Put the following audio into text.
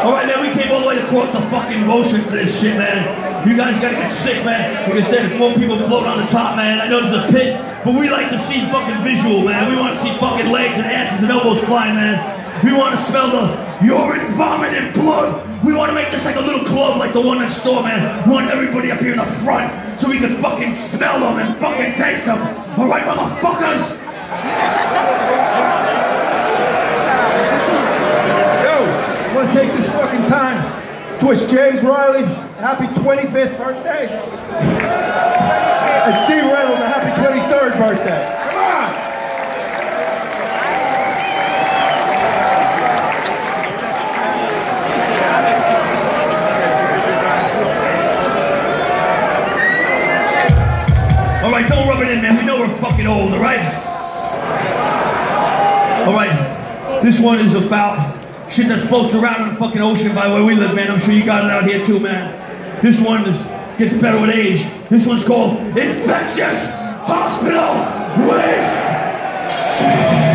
Alright, man, we came all the way across the fucking ocean for this shit, man. You guys gotta get sick, man. Like I said, more people floating on the top, man. I know there's a pit, but we like to see fucking visual, man. We want to see fucking legs and asses and elbows fly, man. We want to smell the urine, vomit, and blood. We want to make this like a little club like the one next door, man. We want everybody up here in the front so we can fucking smell them and fucking taste them. Alright, motherfuckers? I want to take this fucking time to wish James Riley a happy 25th birthday. And Steve Reynolds a happy 23rd birthday. Come on! Alright, don't rub it in, man. We know we're fucking old, alright? Alright, this one is about shit that floats around in the fucking ocean by where we live, man. I'm sure you got it out here too, man. This one gets better with age. This one's called Infectious Hospital Waste.